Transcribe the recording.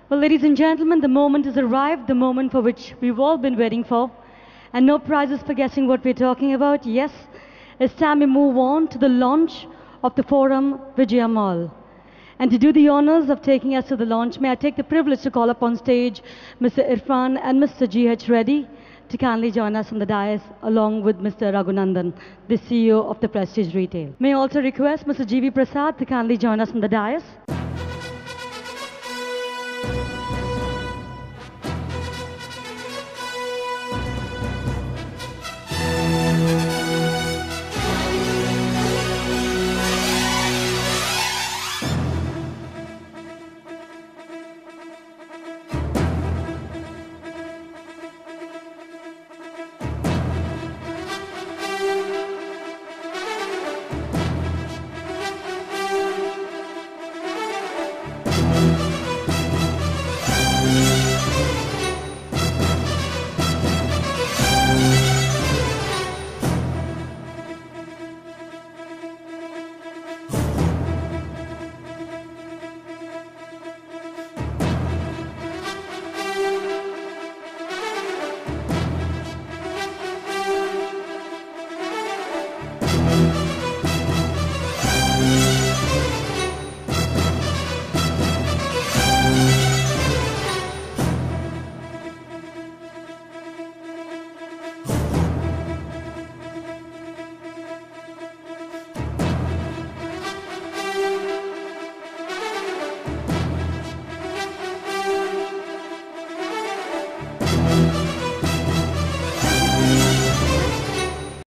Well, ladies and gentlemen, the moment has arrived, the moment for which we've all been waiting for. And no prizes for guessing what we're talking about. Yes, it's time we move on to the launch of the Forum Vijaya Mall. And to do the honors of taking us to the launch, may I take the privilege to call upon stage Mr. Irfan and Mr. G.H. Reddy to kindly join us on the dais, along with Mr. Raghunandan, the CEO of the Prestige Retail. May I also request Mr. G.V. Prasad to kindly join us on the dais.